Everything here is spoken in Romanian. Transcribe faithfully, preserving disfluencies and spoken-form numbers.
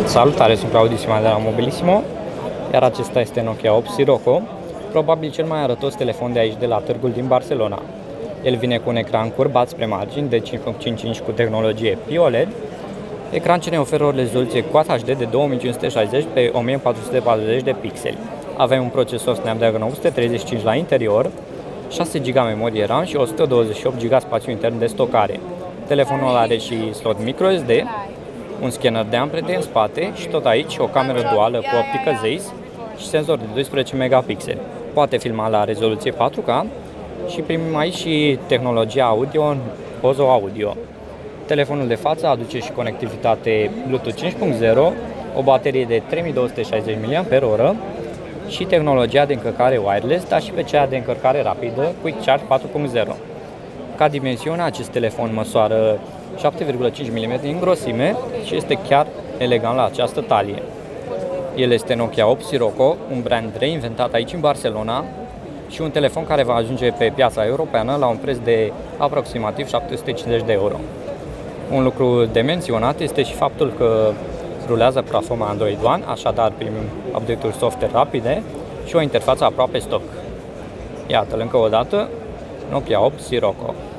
Salutare, sunt Claudiu Sima de la Mobilissimo, iar acesta este Nokia opt Sirocco, probabil cel mai arătos telefon de aici, de la târgul din Barcelona. El vine cu un ecran curbat spre margini de cinci virgulă cinci inch cu tehnologie P O L E D, ecran ce ne oferă o rezoluție Quad H D de două mii cinci sute șaizeci pe o mie patru sute patruzeci de pixeli. Avem un procesor Snapdragon opt sute treizeci și cinci la interior, șase giga memorie RAM și o sută douăzeci și opt giga spațiu intern de stocare. Telefonul are și slot microSD, un scanner de amprente în spate și tot aici o cameră duală cu optică Zeiss și senzor de doisprezece megapixeli. Poate filma la rezoluție patru K și primim aici și tehnologia audio, Pozo Audio. Telefonul de față aduce și conectivitate Bluetooth cinci punct zero, o baterie de trei mii două sute șaizeci de miliamperi oră și tehnologia de încărcare wireless, dar și pe cea de încărcare rapidă Quick Charge patru punct zero. Ca dimensiune, acest telefon măsoară șapte virgulă cinci milimetri în grosime și este chiar elegant la această talie. El este Nokia opt Sirocco, un brand reinventat aici în Barcelona și un telefon care va ajunge pe piața europeană la un preț de aproximativ șapte sute cincizeci de euro. Un lucru de menționat este și faptul că rulează platforma Android One, așadar primim update-uri software rapide și o interfață aproape stock. Iată-l încă o dată, Nokia opt Sirocco.